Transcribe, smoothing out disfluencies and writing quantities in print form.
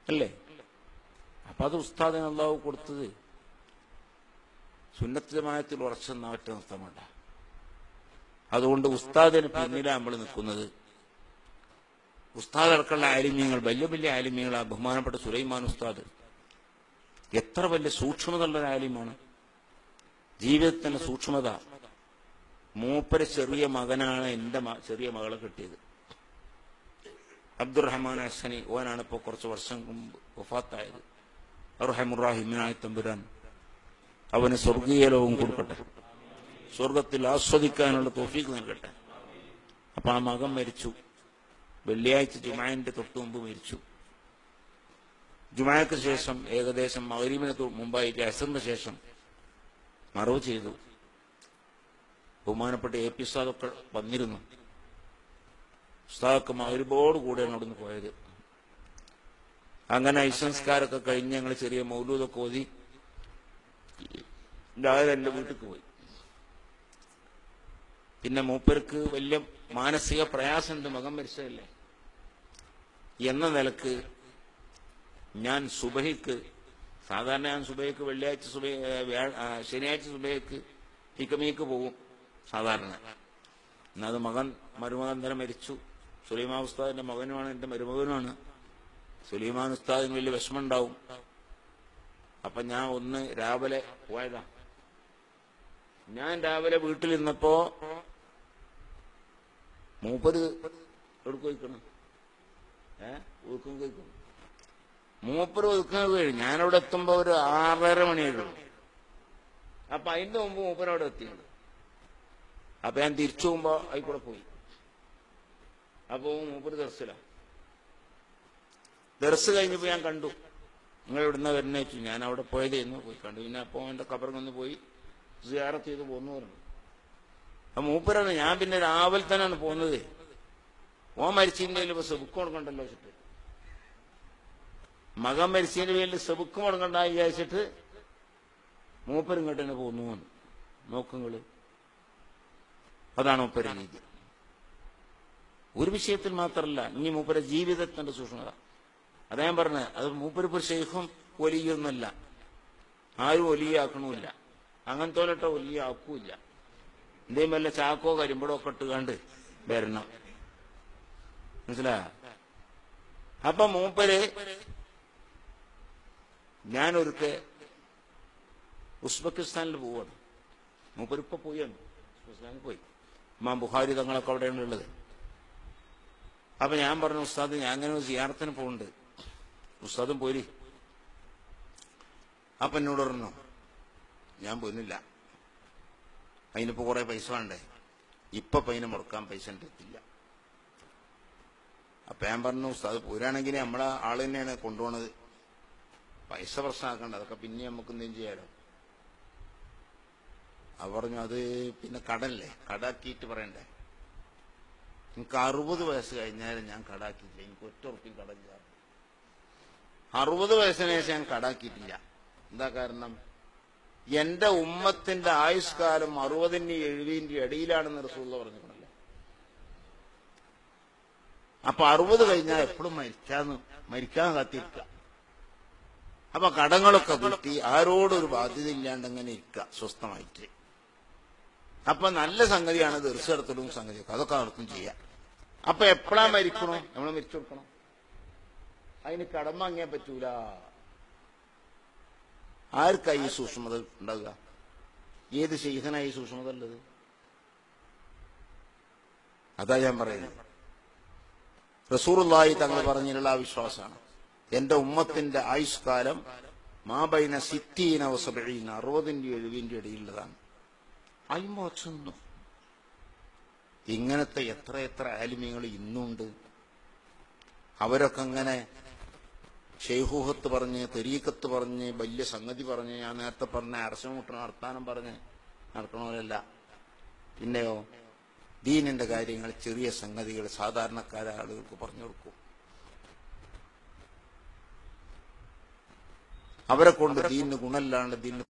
അല്ലേ? അപ്പൊ അത് ഉസ്താദിന് അള്ളാഹു കൊടുത്തത് സുന്നത്ത് ജമാഅത്തിൽ ഉറച്ചു നിന്നാ ഒറ്റ നിർത്തമല്ല. അതുകൊണ്ട് ഉസ്താദിന് പിന്നിലാണ് നമ്മൾ നിൽക്കുന്നത്. ഉസ്താദ് അടക്കമുള്ള ആലിമ്യങ്ങൾ, വലിയ വലിയ ആലിമ്യങ്ങളാ. ബഹുമാനപ്പെട്ട സുലൈമാൻ ഉസ്താദ് എത്ര വലിയ സൂക്ഷ്മതയുള്ള ഒരു ആലിമാണ്. ജീവിതത്തിന്റെ സൂക്ഷ്മത. മൂപ്പര് ചെറിയ മകനാണ് എന്റെ ചെറിയ മകളെ കിട്ടിയത്. അബ്ദുറഹ്മാൻ ഹസനി, ഓനാണ് ഇപ്പോൾ കുറച്ച് വർഷം മുമ്പ് വഫാത്തായത്. അർഹമുറാഹിമായ തമ്പുരാൻ അവന് സ്വർഗീയ ലോകം കൊടുക്കട്ടെ, സ്വർഗത്തിൽ ആസ്വദിക്കാനുള്ള തൗഫീഖ് നൽകട്ടെ. അപ്പൊ ആ മകൻ മരിച്ചു. വെള്ളിയാഴ്ച ജുമാന്റെ തൊട്ടു മുമ്പ് മരിച്ചു. ജുമാക്ക് ശേഷം ഏകദേശം മഗ്‌രിബിന് മുമ്പായിട്ട് അസറിന് ശേഷം മറവ് ചെയ്തു. ബഹുമാനപ്പെട്ട എ പി ഉസ്താദൊക്കെ വന്നിരുന്നു. ഉസ്താദൊക്കെ മഗ്‌രിബോട് കൂടെയാണ് അവിടുന്ന് പോയത്. അങ്ങനെ സംസ്കാരമൊക്കെ കഴിഞ്ഞ് ഞങ്ങൾ ചെറിയ മൗലൂദൊക്കെ ഓതി രാവിലെ എന്റെ വീട്ടിൽ പോയി. പിന്നെ മൂപ്പർക്ക് വലിയ മാനസിക പ്രയാസമുണ്ട്, മകൻ മരിച്ചതല്ലേ എന്ന നിലക്ക് ഞാൻ സുബഹിക്ക്, സാധാരണ ഞാൻ സുബഹിക്ക് വെള്ളിയാഴ്ച ശനിയാഴ്ച സുബഹിക്ക് ഹിക്കമീക്ക് പോകും സാധാരണ. എന്നത് മരുമകൻ തന്നെ മരിച്ചു. സുലൈമാൻ ഉസ്താദിന്റെ മകനുമാണ്, എന്റെ മരുമകനുമാണ്. സുലൈമാൻ ഉസ്താദിന് വലിയ വിഷമം ഉണ്ടാവും. അപ്പൊ ഞാൻ ഒന്ന് രാവിലെ പോയതാ. ഞാൻ രാവിലെ വീട്ടിലിരുന്നപ്പോ മൂപ്പര് എവിടെ പോയിക്കണം, ഒതുക്കം കഴിക്കണം. മൂപ്പര് ഒതുക്കുന്നത് കഴിഞ്ഞു. ഞാനവിടെ എത്തുമ്പോ ഒരു 6:30 മണിയായിരുന്നു. അപ്പൊ അതിന്റെ മുമ്പ് മൂപ്പരവിടെ എത്തിയത്. അപ്പൊ ഞാൻ തിരിച്ചു പോകുമ്പോ ആയിക്കൂടെ പോയി. അപ്പൊ മൂപ്പര് ദർസ് കഴിഞ്ഞപ്പോ ഞാൻ കണ്ടു. നിങ്ങൾ എവിടുന്ന വരുന്ന വെച്ചു. ഞാൻ അവിടെ പോയതായിരുന്നു, പോയി കണ്ടു. പിന്നെ അപ്പൊ എന്റെ ഖബറിൽ പോയി സിയാറത്ത് ചെയ്ത് പോന്നു പറഞ്ഞു. അപ്പൊ മൂപ്പരാണ്. ഞാൻ പിന്നെ രാവിലെ തന്നെയാണ് പോകുന്നത്. ഓൻ മരിച്ചതിന്റെ പേരിൽ ഇപ്പൊ സെബുക്ക് കൊടുക്കണ്ടല്ലോ വെച്ചിട്ട്, മകൻ മരിച്ചതിന്റെ പേരിൽ സെബുക്ക് കൊടുക്കണ്ട വിചാരിച്ചിട്ട് മൂപ്പരും ഇങ്ങോട്ട് തന്നെ പോന്നു. നോക്കുങ്ങള്, അതാണ് മൂപ്പര രീതി. ഒരു വിഷയത്തിൽ മാത്രമല്ല, ഇനി മൂപ്പര ജീവിതത്തിന്റെ സൂക്ഷ്മത. അതാ ഞാൻ പറഞ്ഞത്. അത് മൂപ്പരിപ്പോ ഷെയ്ഖും വലിയൊന്നുമല്ല, ആരും വലിയാക്കണമില്ല, അങ്ങനത്തെ പോലട്ട വലിയ ആക്കൂല്ല. എന്തേലും വല്ല ചാക്കോ കരിമ്പടോ ഒക്കെ ഇട്ടുകാണ്ട് വരണം, മനസ്സിലായ? അപ്പൊ മൂപ്പര് ഞാനൊരുക്കെ ഉസ്ബെക്കിസ്ഥാനിൽ പോവാണ്. മൂപ്പരിപ്പൊ പോയാണ്, ഉസ്ബെക്കിസ്ഥാനിൽ പോയി. ഇമാം ബുഖാരി തങ്ങളൊക്കെ അവിടെയാണ് ഉള്ളത്. അപ്പൊ ഞാൻ പറഞ്ഞു, ഉസ്താദ് ഞാൻ അങ്ങനെ സിയാറത്തിന് പോകുന്നുണ്ട്, ഉസ്താദും പോരി. അപ്പൊ എന്നോട് പറഞ്ഞു, ഞാൻ പോരുന്നില്ല, അതിനിപ്പോ കുറെ പൈസ വേണ്ടേ, ഇപ്പൊ പൈന മുടക്കാൻ പൈസ എത്തില്ല. അപ്പൊ ഞാൻ പറഞ്ഞു, ഉസ്താദ് പോരാണെങ്കിൽ നമ്മളെ ആള് തന്നെയാണ് കൊണ്ടുപോണത്, പൈസ പ്രശ്നമാക്കണ്ട, അതൊക്കെ പിന്നെ നമുക്ക് എന്തെങ്കിലും ചെയ്യാലോ. അവ പറഞ്ഞു, അത് പിന്നെ കടല്ലേ, കടാക്കിയിട്ട് പറയണ്ടേ. എനിക്ക് 60 വയസ്സ് കഴിഞ്ഞാലും ഞാൻ കടാക്കിയിട്ടില്ല, എനിക്ക് ഒറ്റ ഉറുപ്പിയും കടമില്ല. 60 വയസ്സിന് ശേഷം ഞാൻ കടാക്കിയിട്ടില്ല. എന്താ കാരണം? എന്റെ ഉമ്മത്തിന്റെ ആയുഷ്കാലം 60-ന്റെയും 70-ന്റെയും ഇടയിലാണെന്ന് റസൂലുള്ളാഹി പറഞ്ഞിട്ടുണ്ടല്ലോ. അപ്പൊ 60 കഴിഞ്ഞാൽ എപ്പോഴും മരിക്കാൻ കാത്തിരിക്കുക. അപ്പൊ കടങ്ങളൊക്കെ കൂട്ടി ആരോടൊരു ബാധ്യത ഇല്ലാണ്ട് അങ്ങനെ ഇരിക്കുക സ്വസ്ഥമായിട്ട്. അപ്പൊ നല്ല സംഗതിയാണ് ദർശനത്തിലും സംഗതിയൊക്കെ, അതൊക്കെ അവർക്കും ചെയ്യാം. അപ്പൊ എപ്പോഴാ മരിക്കണോ നമ്മൾ മരിച്ചു കൊടുക്കണം, അതിന് കടം വാങ്ങിയാൻ പറ്റൂല. ആർക്കായി ഈ സൂക്ഷ്മത ഉണ്ടാവുക? ഏത് ശൈഖനായി സൂക്ഷ്മത ഉള്ളത്? അതാ ഞാൻ പറയുന്നത്. റസൂലുള്ളാഹി തങ്ങൾ പറഞ്ഞിട്ടുള്ള ആ വിശ്വാസമാണ്. എന്റെ ഉമ്മത്തിന്റെ ആയുഷ്കാലം മാബൈന 60 വ 70, 60-ന്റെയും 70-ന്റെയും ഇടയിലുള്ളതാണ്. 50 വർഷം നിന്നു. ഇങ്ങനത്തെ എത്ര എത്ര ആലിമ്യങ്ങൾ ഇന്നുണ്ട്. അവരൊക്കെ അങ്ങനെ ഷെയ്ഖൂഹത്ത് പറഞ്ഞ്, തെരീക്കത്ത് പറഞ്ഞ്, വലിയ സംഗതി പറഞ്ഞ്, ഞാൻ നേരത്തെ പറഞ്ഞ അർശമുട്ടണ വർത്താനം പറഞ്ഞ് നടക്കണവരല്ല. പിന്നെയോ ദീനിന്റെ കാര്യങ്ങൾ, ചെറിയ സംഗതികൾ സാധാരണക്കാരായ ആളുകൾക്ക് പറഞ്ഞു കൊടുക്കും. അവരെ കൊണ്ട് ദീനിന് ഗുണമില്ലാണ്ട് ദീനിന്